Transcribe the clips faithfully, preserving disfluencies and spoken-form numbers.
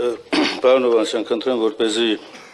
Պարոն Հովհաննիսյան, խնդրեմ, որպեսզի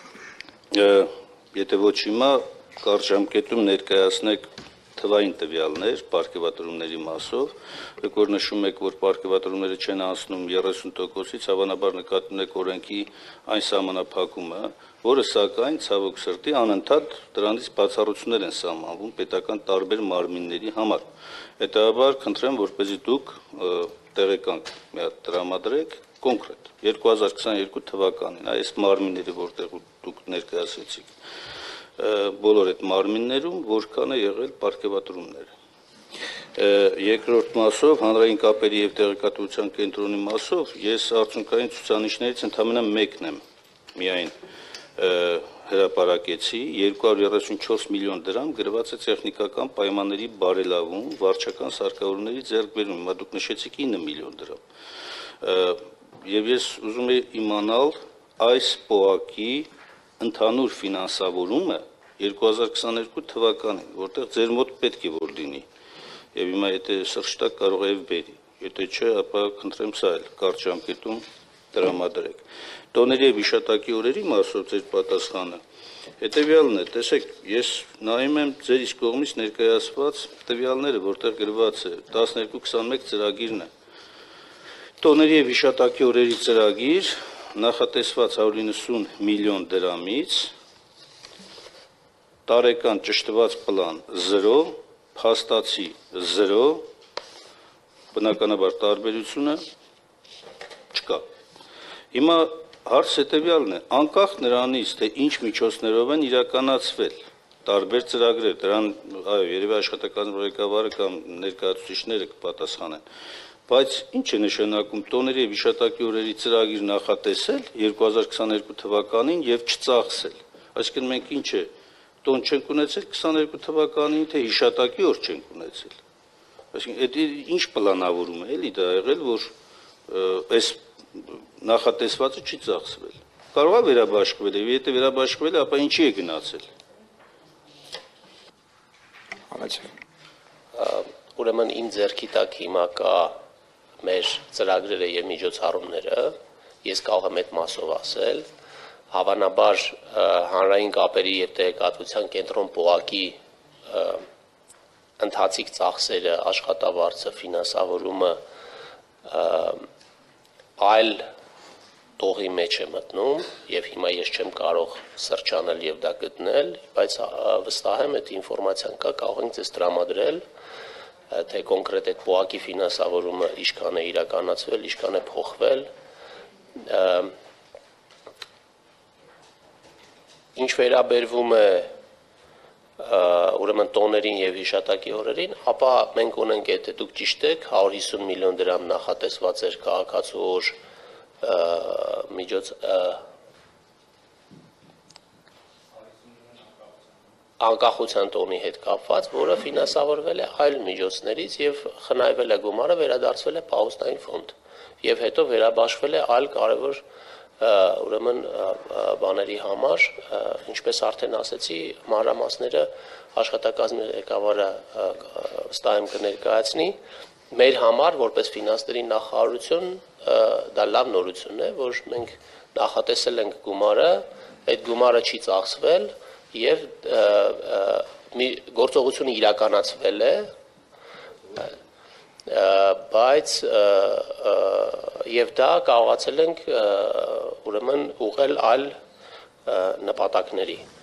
եթե ոչ հիմա կարճ ժամկետում ներկայացնեք թվային տվյալներ պարգևատրումների մասով, եք որ նշում եք, որ պարգևատրումները չեն անցնում երեսուն տոկոսից, հավանաբար նկատում եք օրենքի այն սահմանափակումը, որը սակայն ցավոք սրտի անընդհատ դրանից բացառություններ են սահմանվում պետական տարբեր մարմինների համար։ Հետևաբար խնդրեմ, որպեսզի դուք տեղեկանք մի հատ տրամադրեք կոնկրետ երկու հազար քսաներկու թվականին այս մարմինները, որտեղ դուք ներկայացրեցիք, բոլոր այդ մարմիններում որքան է եղել պարգևատրումները։ Երկրորդ մասով, հանրային կապերի և տեղեկատվության կենտրոնի մասով, ես արդյունքային ցուցանիշներից ընդամենը մեկն եմ միայն հրապարակեցի, երկու հարյուր երեսունչորս միլիոն դրամ գրված է տեխնիկական պայմանների բարելավում, վարչական սարքավորումների ձեռքբերում, հիմա դուք նշեցիք ինը միլիոն դրամ։ Եվ ես ուզում եմ իմանալ այս պոակի ընդհանուր ֆինանսավորումը երկու հազար քսաներկու թվականին, որտեղ ձեր մոտ պետք է որ լինի, եւ հիմա եթե սրճտակ կարող է բերի, եթե չէ, ապա խնդրեմ սա էլ կարճ ժամկետում տրամադրեք։ Տոների եւ հիշատակի օրերի մասով ձեր պատասխանը հետեւյալն է, տեսեք, ես նայում եմ ձեր իսկ կողմից ներկայացված տվյալները, որտեղ գրված է տասներկու քսանմեկ ծրագիրն է։ Տոների եւ հիշատակի օրերի ծրագիր նախատեսված հարյուր իննսուն միլիոն դրամից տարեկան ճշտված պլան զրո, փաստացի զրո, բնականաբար տարբերությունը չկա։ Հիմա հարց հետևյալն է, անկախ նրանից, թե ինչ միջոցներով են իրականացվել տարբեր ծրագրեր, դրան այո, երևի աշխատակազմի ղեկավարը կամ ներկայացուցիչները կպատասխանեն, բայց ինչ է նշանակում տոների եւ հիշատակի օրերի ծրագիր նախատեսել երկու հազար քսաներկու թվականին եւ չծախսել։ Այսինքն մենք ինչ է տոն չենք ունեցել քսաներկու թվականին, թե հիշատակի օր չենք ունեցել։ Այսինքն այդ ինչ պլանավորում է, էլի դա եղել, որ այս նախատեսվածը չի ծախսվել։ Կարող է վերաբաշխվել, եւ եթե վերաբաշխվել է, ապա ինչի է գնացել։ Ուրեմն իմ ձեռքի տակ հիմա կա մեր ծրագրերը եւ միջոցառումները, ես կարող եմ այդ մասով ասել, հավանաբար հանրային կապերի եւ տեղեկատվության կենտրոն պոակի ընթացիկ ծախսերը, աշխատավարձը, ֆինանսավորումը այլ տողի մեջ է մտնում եւ հիմա ես չեմ կարող սրճանել եւ դա գտնել, բայց վստահ եմ այդ ինֆորմացիան կա, կարող ենք ձեզ տրամադրել, թե կոնկրետ այդ պոակի ֆինանսավորումը ինչքան է իրականացվել, ինչքան է փոխվել։ Ինչ վերաբերվում է ուրեմն տոներին եւ հիշատակի օրերին, ապա մենք ունենք, եթե դուք ճիշտ եք, հարյուր հիսուն միլիոն դրամ նախատեսված էր քաղաքացու օր միջոց անկախության տոնի հետ կապված, որը ֆինանսավորվել է այլ միջոցներից եւ խնայվել է գումարը, վերադարձվել է պահոստային ֆոնդ եւ հետո վերաբաշխվել է այլ կարևոր ուրեմն բաների համար, ինչպես արդեն ասեցի, մանրամասները աշխատակազմի ղեկավարը վստահ եմ կներկայացնի, մեր համար որպես ֆինանսների նախարարություն դա լավ նորություն է, որ մենք նախատեսել ենք գումարը, այդ գումարը չի ծախսվել եւ գործողությունը իրականացվել է, բայց եւ դա կարողացել ենք ուրեմն ուղղել այլ նպատակների։